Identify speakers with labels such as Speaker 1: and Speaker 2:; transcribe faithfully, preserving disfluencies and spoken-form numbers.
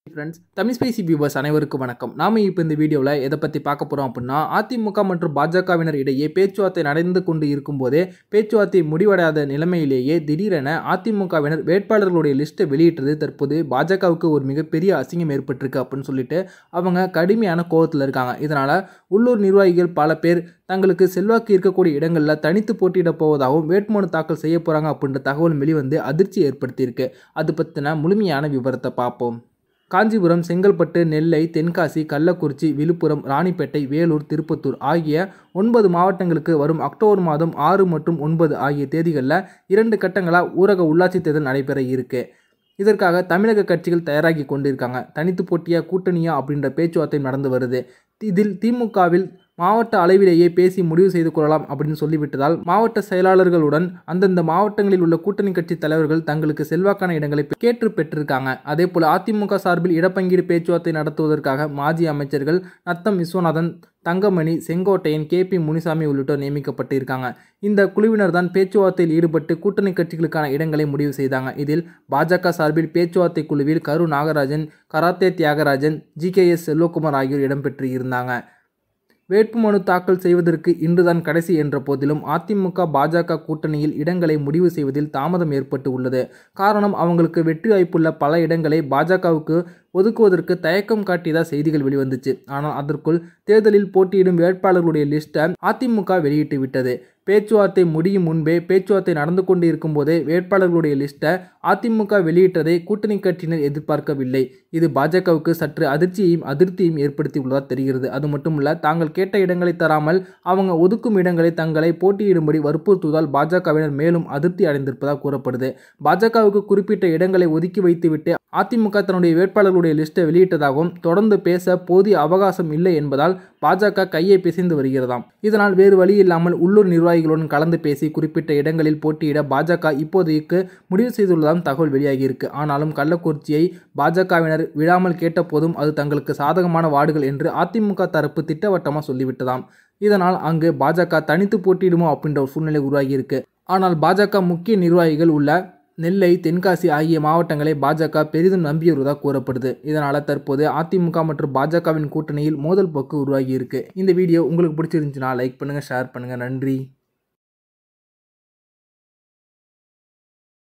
Speaker 1: Friends, Tamil spicy viewers அனைவருக்கும் வணக்கம். நாம இப்போ இந்த வீடியோவில் எதை பற்றி பார்க்க போகிறோம் அப்படின்னா, அதிமுக மற்றும் பாஜகவினர் இடையே பேச்சுவார்த்தை நடந்து கொண்டு இருக்கும்போதே பேச்சுவார்த்தை முடிவடையாத நிலைமையிலேயே திடீரென அதிமுகவினர் வேட்பாளர்களுடைய லிஸ்ட்டை வெளியிட்டது தற்போது பாஜகவுக்கு ஒரு மிகப்பெரிய அசிங்கம் ஏற்பட்டிருக்கு அப்படின்னு சொல்லிட்டு அவங்க கடுமையான கோபத்தில் இருக்காங்க. இதனால் உள்ளூர் நிர்வாகிகள் பல பேர் தங்களுக்கு செல்வாக்கு இருக்கக்கூடிய இடங்களில் தனித்து போட்டியிட போவதாகவும் வேட்புமனு தாக்கல் செய்ய போகிறாங்க அப்படின்ற தகவல் வெளிவந்து அதிர்ச்சி ஏற்படுத்தியிருக்கு. அது பற்றின முழுமையான விவரத்தை பார்ப்போம். காஞ்சிபுரம், செங்கல்பட்டு, நெல்லை, தென்காசி, கள்ளக்குறிச்சி, விழுப்புரம், ராணிப்பேட்டை, வேலூர், திருப்பத்தூர் ஆகிய ஒன்பது மாவட்டங்களுக்கு வரும் அக்டோபர் மாதம் ஆறு மற்றும் ஒன்பது ஆகிய தேதிகளில் இரண்டு கட்டங்களாக ஊரக உள்ளாட்சி தேர்தல் நடைபெற இருக்கு. இதற்காக தமிழக கட்சிகள் தயாராகி கொண்டிருக்காங்க. தனித்து போட்டியா கூட்டணியா அப்படின்ற பேச்சுவார்த்தை நடந்து வருது. இதில் திமுகவில் மாவட்ட அளவிலேயே பேசி முடிவு செய்து கொள்ளலாம் அப்படின்னு சொல்லிவிட்டதால் மாவட்ட செயலாளர்களுடன் அந்தந்த மாவட்டங்களில் உள்ள கூட்டணி கட்சி தலைவர்கள் தங்களுக்கு செல்வாக்கான இடங்களை கேட்டு பெற்றிருக்காங்க. அதே போல அதிமுக சார்பில் இடப்பங்கீடு பேச்சுவார்த்தை நடத்துவதற்காக மாஜி அமைச்சர்கள் நத்தம் விஸ்வநாதன், தங்கமணி, செங்கோட்டையன், கே பி முனிசாமி உள்ளிட்டோர் நியமிக்கப்பட்டிருக்காங்க. இந்த குழுவினர் தான் பேச்சுவார்த்தையில் ஈடுபட்டு கூட்டணி கட்சிகளுக்கான இடங்களை முடிவு செய்தாங்க. இதில் பாஜக சார்பில் பேச்சுவார்த்தை குழுவில் Karu Nagarajan, Karate Thiagarajan, G K S Selvakumar ஆகியோர் இடம்பெற்று இருந்தாங்க. வேட்புமனு தாக்கல் செய்வதற்கு இன்றுதான் கடைசி என்ற போதிலும் அதிமுக பாஜக கூட்டணியில் இடங்களை முடிவு செய்வதில் தாமதம் ஏற்பட்டு உள்ளது. காரணம், அவங்களுக்கு வெற்றி வாய்ப்புள்ள பல இடங்களை பாஜகவுக்கு ஒதுக்குவதற்கு தயக்கம் காட்டியதாக செய்திகள் வெளிவந்துச்சு. ஆனால் அதற்குள் தேர்தலில் போட்டியிடும் வேட்பாளர்களுடைய லிஸ்ட்டை அதிமுக வெளியிட்டு விட்டது. பேச்சுவார்த்தை முடியும் முன்பே பேச்சுவார்த்தை நடந்து கொண்டு இருக்கும் போதே வேட்பாளர்களுடைய லிஸ்ட்டை அதிமுக வெளியிட்டதை கூட்டணி கட்சியினர் எதிர்பார்க்கவில்லை. இது பாஜகவுக்கு சற்று அதிர்ச்சியையும் அதிருப்தியையும் ஏற்படுத்தி உள்ளதாக தெரிகிறது. அது மட்டுமல்ல, தாங்கள் கேட்ட இடங்களை தராமல் அவங்க ஒதுக்கும் இடங்களை தங்களை போட்டியிடும்படி வற்புறுத்துவதால் பாஜகவினர் மேலும் அதிருப்தி அடைந்திருப்பதாக கூறப்படுது. பாஜகவுக்கு குறிப்பிட்ட இடங்களை ஒதுக்கி வைத்துவிட்டு அதிமுக தன்னுடைய வேட்பாளர்களுடைய லிஸ்ட்டை வெளியிட்டதாகவும் தொடர்ந்து பேச போதிய அவகாசம் இல்லை என்பதால் பாஜக கையை பிசைந்து வருகிறதாம். இதனால் வேறு வழி இல்லாமல் உள்ளூர் நிர்வாகிகளுடன் கலந்து பேசி குறிப்பிட்ட இடங்களில் போட்டியிட பாஜக இப்போதைக்கு முடிவு செய்துள்ளதாகவும் தகவல் வெளியாகியிருக்கு. ஆனாலும் கள்ளக்குறிச்சியை பாஜகவினர் விடாமல் கேட்ட போதும் அது தங்களுக்கு சாதகமான வார்டுகள் என்று அதிமுக தரப்பு திட்டவட்டமாக சொல்லிவிட்டதாம். இதனால் அங்கு பாஜக தனித்து போட்டியிடுமோ அப்படின்ற ஒரு சூழ்நிலை உருவாகியிருக்கு. ஆனால் பாஜக முக்கிய நிர்வாகிகள் உள்ள நெல்லை, தென்காசி ஆகிய மாவட்டங்களை பாஜக பெரிதும் நம்பியிருப்பதாக கூறப்படுது. இதனால் தற்போது அதிமுக மற்றும் பாஜகவின் கூட்டணியில் மோதல் போக்கு உருவாகி இருக்கு. இந்த வீடியோ உங்களுக்கு பிடிச்சிருந்துச்சுன்னா லைக் பண்ணுங்கள், ஷேர் பண்ணுங்கள். நன்றி.